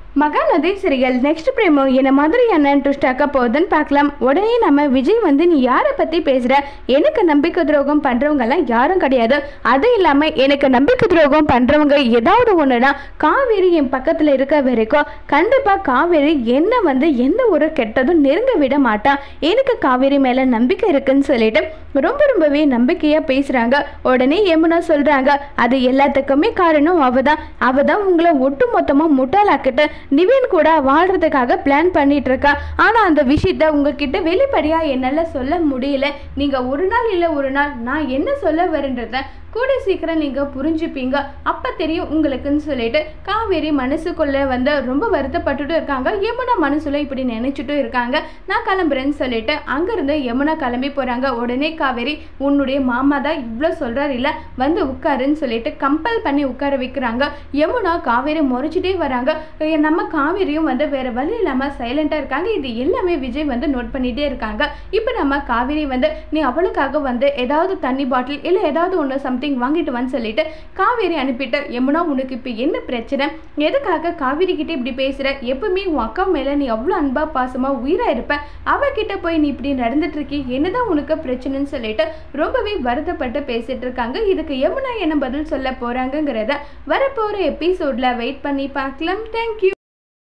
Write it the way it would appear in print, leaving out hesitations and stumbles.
Mahanadi serial next பிரேமோ என்ன மாதிரியான twist ஆக்க போகுதுன்னு பார்க்கலாம். உடனே நம்ம விஜய் நீ யாரை பற்றி பேசுகிற, எனக்கு நம்பிக்கை துரோகம் பண்ணுறவங்கெல்லாம் யாரும் கிடையாது. அது இல்லாமல் எனக்கு நம்பிக்கை துரோகம் பண்ணுறவங்க ஏதாவது ஒன்றுனா காவேரி என் பக்கத்தில் இருக்க வரைக்கும் கண்டிப்பாக காவேரி என்ன எந்த ஒரு கெட்டதும் நெருங்க விட மாட்டான். எனக்கு காவேரி மேலே நம்பிக்கை இருக்குன்னு சொல்லிட்டு ரொம்பவே நம்பிக்கையாக பேசுகிறாங்க. உடனே யமுனா சொல்கிறாங்க, அது எல்லாத்துக்குமே காரணம் அவ தான் உங்களை ஒட்டு மொத்தமாக முட்டாளாக்கிட்டு நிவின் கூட வாழ்றதுக்காக பிளான் பண்ணிட்டு இருக்கா. ஆனா அந்த விஷயத்த உங்ககிட்ட வெளிப்படையா என்னால சொல்ல முடியல. நீங்க ஒரு நாள் இல்ல ஒரு நாள் நான் என்ன சொல்ல வரேன்றத கூட சீக்கிரம் நீங்க புரிஞ்சுப்பீங்க, அப்ப தெரியும் உங்களுக்குன்னு சொல்லிட்டு காவேரி மனசுக்குள்ள ரொம்ப வருத்தப்பட்டுட்டு இருக்காங்க. யமுனா மனசுல இப்படி நினைச்சிட்டு இருக்காங்க. நான் கிளம்புறேன்னு சொல்லிட்டு அங்கிருந்து யமுனா கிளம்பி போறாங்க. உடனே காவேரி, உன்னுடைய மாமா தான் இவ்வளோ சொல்றாரு இல்ல, உட்காருன்னு சொல்லிட்டு கம்பல் பண்ணி உட்கார வைக்கிறாங்க. யமுனா காவேரி முறைச்சிட்டே வராங்க. நம்ம காவேரியும் வேற வழி இல்லாம சைலண்டா இருக்காங்க. இது எல்லாமே விஜய் நோட் பண்ணிட்டே இருக்காங்க. இப்போ நம்ம காவேரி நீ அவளுக்காக ஏதாவது தண்ணி பாட்டில் இல்ல ஏதாவது ஒன்று வாங்கிட்டு வந்து சொல்லிட்டு காவேரி அனுப்பிட்டு, யமுனா உனக்கு இப்ப என்ன பிரச்சனை, எதுக்காக காவேரி கிட்ட இப்படி பேசுற, எப்பவுமே உன் அக்கா மேல நீ அவ்வளவு அன்பா பாசமா உயிரா இருப்ப, அவகிட்ட போய் நீ இப்படி நடந்துட்டு இருக்கி, என்னதான் உனக்கு பிரச்சனைன்னு சொல்லிட்டு ரொம்பவே வருத்தப்பட்டு பேசிட்டு இருக்காங்க. இதுக்கு யமுனா என்ன பதில் சொல்ல போறாங்கிறத வரப்போற எபிசோட்ல வெயிட் பண்ணி பார்க்கலாம். தேங்க்யூ.